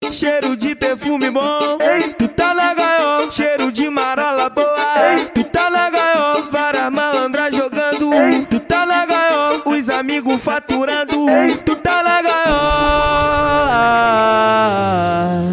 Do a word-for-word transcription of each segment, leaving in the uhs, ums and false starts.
cheiro de perfume bom. Tu tá na gaiola, cheiro de marola boa. Tu tá na gaiola, várias malandras jogando. Tu tá na gaiola, os amigos faturando. Tu tá na gaiola,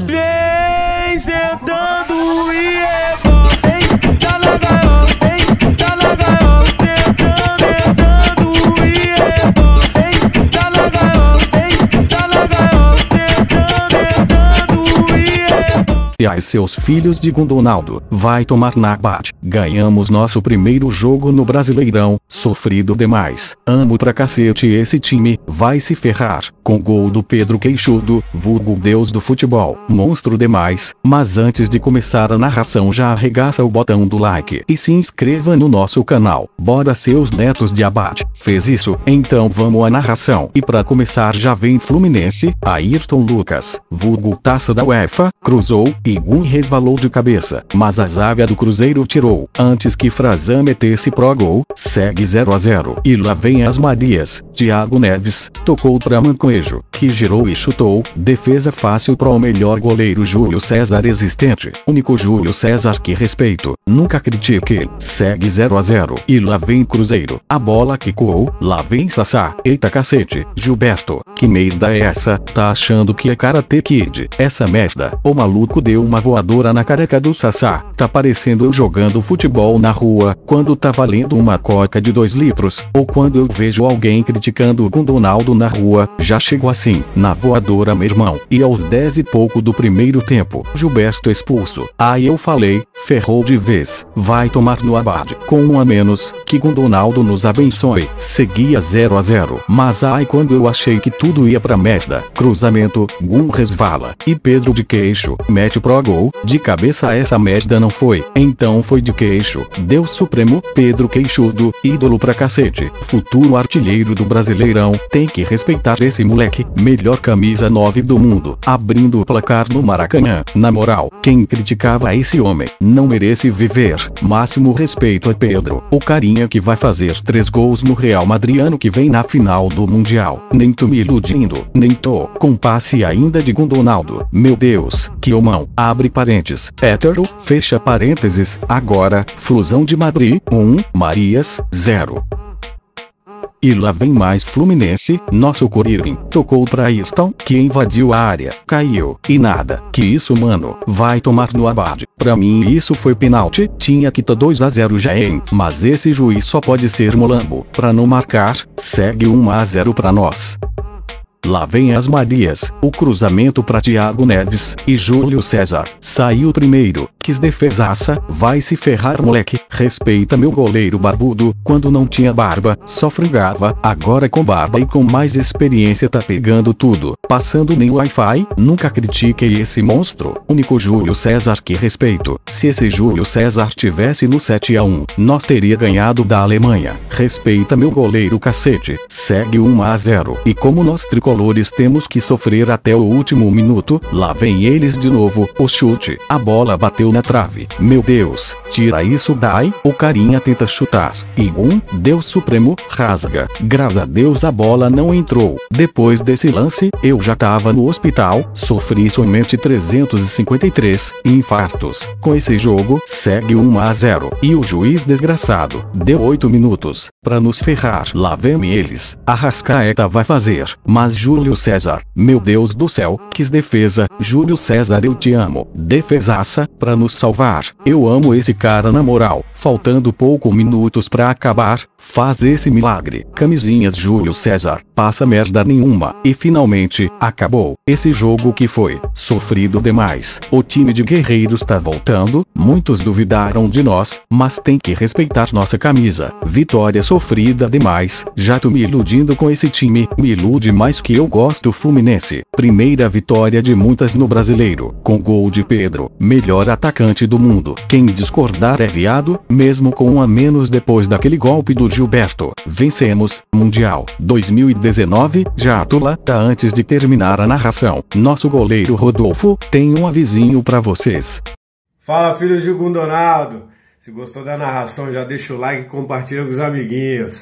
vem sentando e é bom. Tu tá na gaiola, tu tá na gaiola, sentando, sentando e é bom. Tu tá na gaiola, tu tá na gaiola, sentando, sentando e é bom. E aí, seus filhos de Gundonaldo, vai tomar na bate. Ganhamos nosso primeiro jogo no Brasileirão, sofrido demais. Amo pra cacete esse time, vai se ferrar. Com gol do Pedro Queixudo, vulgo deus do futebol, monstro demais. Mas antes de começar a narração, já arregaça o botão do like e se inscreva no nosso canal. Bora, seus netos de abate. Fez isso? Então vamos à narração. E pra começar já vem Fluminense, Ayrton Lucas, vulgo taça da UEFA, cruzou e um resvalou de cabeça, mas a zaga do Cruzeiro tirou, antes que Frazan metesse pro gol. Segue zero a zero. E lá vem as Marias, Thiago Neves, tocou pra Mancoejo, que girou e chutou, defesa fácil pro melhor goleiro Júlio César existente, único Júlio César que respeito, nunca critique. Segue zero a zero. E lá vem Cruzeiro, a bola quicou, lá vem Sassá, eita cacete, Gilberto, que merda é essa? Tá achando que é Karate Kid? Essa merda, o maluco deu uma voadora na careca do Sassá, tá parecendo eu jogando futebol na rua, quando tá valendo uma coca de dois litros, ou quando eu vejo alguém criticando o Gundonaldo na rua, já chegou assim, na voadora meu irmão. E aos dez e pouco do primeiro tempo, Gilberto expulso. Aí eu falei, ferrou de vez, vai tomar no abade, com um a menos, que Gundonaldo nos abençoe. Seguia zero a zero, mas ai quando eu achei que tudo ia pra merda, cruzamento, Gum resvala, e Pedro de queixo, mete pro gol, de cabeça essa merda não foi, então foi de queixo, Deus Supremo, Pedro Queixudo, ídolo pra cacete, futuro artilheiro do Brasileirão, tem que respeitar esse moleque, melhor camisa nove do mundo, abrindo o placar no Maracanã. Na moral, quem criticava esse homem, não merece viver. Máximo respeito a Pedro, o carinha que vai fazer três gols no Real Madrid ano que vem na final do Mundial. Nem tô me iludindo, nem tô, com passe ainda de Gundonaldo, meu Deus, que homão, abre parênteses, hétero, fecha parênteses, agora, Flusão de Madrid, um, Marias, zero. E lá vem mais Fluminense, nosso Coririm, tocou pra Ayrton, que invadiu a área, caiu, e nada, que isso mano, vai tomar no abade. Pra mim isso foi penalti, tinha que tá dois a zero já hein, mas esse juiz só pode ser molambo, pra não marcar, segue um a zero pra nós. Lá vem as Marias, o cruzamento pra Thiago Neves, e Júlio César, saiu primeiro, quis defesaça, vai se ferrar moleque, respeita meu goleiro barbudo, quando não tinha barba, só frangava, agora com barba e com mais experiência tá pegando tudo, passando nem Wi-Fi, nunca critiquei esse monstro, único Júlio César que respeito, se esse Júlio César tivesse no sete a um, nós teria ganhado da Alemanha, respeita meu goleiro cacete, segue um a zero, e como nós tricolores temos que sofrer até o último minuto, lá vem eles de novo, o chute, a bola bateu na trave, meu Deus, tira isso daí, o carinha tenta chutar, e um, Deus Supremo, rasga, graças a Deus a bola não entrou. Depois desse lance, eu já tava no hospital, sofri somente trezentos e cinquenta e três infartos, com esse jogo, segue um a zero, e o juiz desgraçado, deu oito minutos, pra nos ferrar, lá vem eles, Arrascaeta vai fazer, mas Júlio César, meu Deus do céu, quis defesa, Júlio César eu te amo, defesaça, pra nos salvar, eu amo esse cara na moral, faltando pouco minutos pra acabar, faz esse milagre, camisinhas Júlio César, passa merda nenhuma, e finalmente, acabou, esse jogo que foi, sofrido demais, o time de guerreiros tá voltando, muitos duvidaram de nós, mas tem que respeitar nossa camisa, vitória sofrida demais, já tô me iludindo com esse time, me ilude mais que eu gosto Fluminense, primeira vitória de muitas no Brasileiro, com gol de Pedro, melhor atacante do mundo, quem discordar é viado, mesmo com um a menos depois daquele golpe do Gilberto, vencemos, Mundial, dois mil e dezenove, já atula, tá antes de terminar a narração, nosso goleiro Rodolfo, tem um avisinho pra vocês. Fala filhos de Gundonaldo, se gostou da narração já deixa o like e compartilha com os amiguinhos.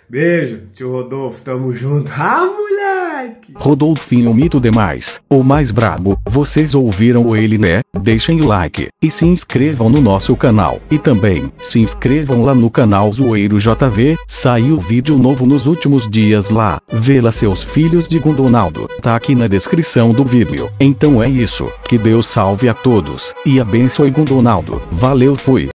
Beijo, tio Rodolfo, tamo junto. Ah, moleque! Rodolfinho mito demais, o mais brabo. Vocês ouviram ele, né? Deixem o like e se inscrevam no nosso canal. E também, se inscrevam lá no canal Zoeiro J V, saiu vídeo novo nos últimos dias lá. Vê lá seus filhos de Gondonaldo, tá aqui na descrição do vídeo. Então é isso, que Deus salve a todos, e abençoe Gondonaldo. Valeu, fui!